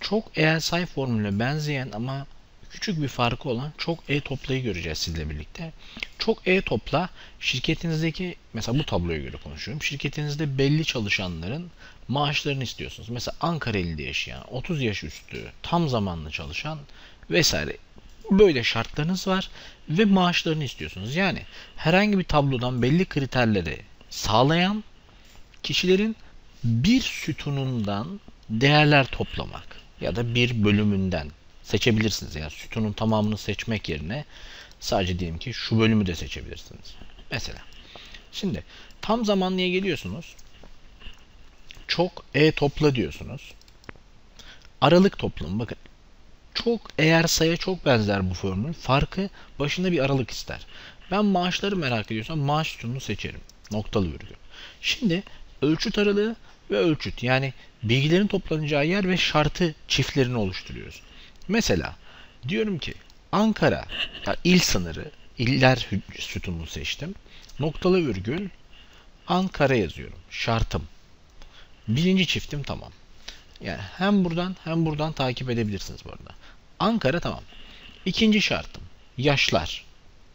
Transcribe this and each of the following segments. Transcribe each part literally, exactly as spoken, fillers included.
Çok eğer say formülüne benzeyen ama küçük bir farkı olan çok e toplayı göreceğiz sizle birlikte. Çok e topla şirketinizdeki, mesela bu tabloya göre konuşuyorum. Şirketinizde belli çalışanların maaşlarını istiyorsunuz. Mesela Ankara'da yaşayan, otuz yaş üstü, tam zamanlı çalışan vesaire. Böyle şartlarınız var ve maaşlarını istiyorsunuz. Yani herhangi bir tablodan belli kriterleri sağlayan kişilerin bir sütunundan değerler toplamak ya da bir bölümünden seçebilirsiniz. Yani sütunun tamamını seçmek yerine sadece diyelim ki şu bölümü de seçebilirsiniz. Mesela. Şimdi tam zamanlıya geliyorsunuz. Çok e topla diyorsunuz. Aralık toplamı. Bakın, çok eğer sayı çok benzer bu formül. Farkı başında bir aralık ister. Ben maaşları merak ediyorsam maaş sütununu seçerim. Noktalı virgül. Şimdi ölçüt aralığı ve ölçüt, yani bilgilerin toplanacağı yer ve şartı çiftlerini oluşturuyoruz. Mesela diyorum ki Ankara, ya il sınırı, iller sütununu seçtim. Noktalı virgül Ankara yazıyorum. Şartım. Birinci çiftim tamam. Yani hem buradan hem buradan takip edebilirsiniz bu arada. Ankara tamam. İkinci şartım yaşlar.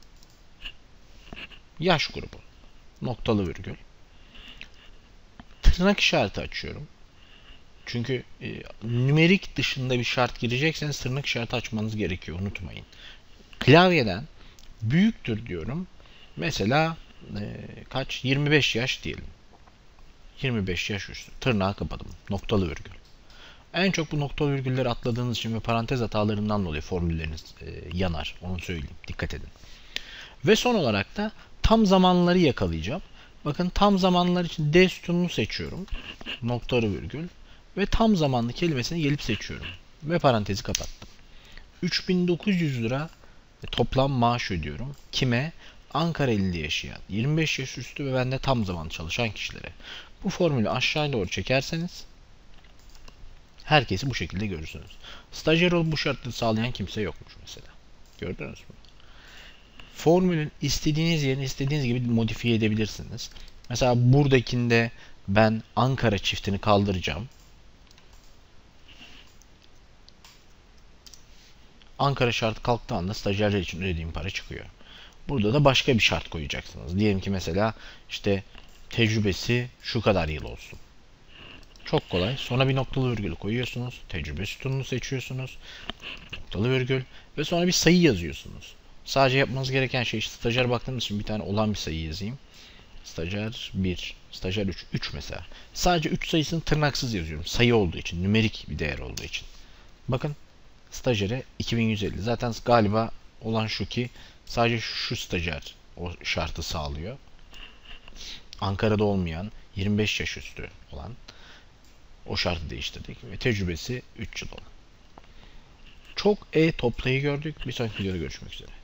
Yaş grubu. Noktalı virgül. Tırnak işareti açıyorum. Çünkü e, nümerik dışında bir şart girecekseniz tırnak işareti açmanız gerekiyor. Unutmayın. Klavyeden büyüktür diyorum. Mesela e, kaç? yirmi beş yaş diyelim. yirmi beş yaş üstü. Tırnağı kapadım. Noktalı virgül. En çok bu noktalı virgülleri atladığınız için ve parantez hatalarından dolayı formülleriniz e, yanar. Onu söyleyeyim. Dikkat edin. Ve son olarak da tam zamanları yakalayacağım. Bakın tam zamanlar için D sütununu seçiyorum. Noktalı virgül. Ve tam zamanlı kelimesini gelip seçiyorum. Ve parantezi kapattım. üç bin dokuz yüz lira toplam maaş ödüyorum. Kime? Ankara ilinde yaşayan, yirmi beş yaş üstü ve bende tam zamanlı çalışan kişilere. Bu formülü aşağıya doğru çekerseniz herkesi bu şekilde görürsünüz. Stajyer olup bu şartları sağlayan kimse yokmuş mesela. Gördünüz mü? Formülün istediğiniz yerini istediğiniz gibi modifiye edebilirsiniz. Mesela buradakinde ben Ankara çiftini kaldıracağım. Ankara şartı kalktığı anda stajyerler için ödediğim para çıkıyor. Burada da başka bir şart koyacaksınız. Diyelim ki mesela işte tecrübesi şu kadar yıl olsun. Çok kolay. Sonra bir noktalı virgül koyuyorsunuz. Tecrübe sütununu seçiyorsunuz. Noktalı virgül. Ve sonra bir sayı yazıyorsunuz. Sadece yapmanız gereken şey, işte stajyer baktığımız için bir tane olan bir sayı yazayım. Stajyer bir, stajyer üç, üç mesela. Sadece üç sayısını tırnaksız yazıyorum. Sayı olduğu için, nümerik bir değer olduğu için. Bakın, stajyere iki bin yüz elli. Zaten galiba olan şu ki sadece şu stajyer o şartı sağlıyor. Ankara'da olmayan, yirmi beş yaş üstü olan o şartı değiştirdik ve tecrübesi üç yıl olan. Çok e toplayı gördük. Bir sonraki videoda görüşmek üzere.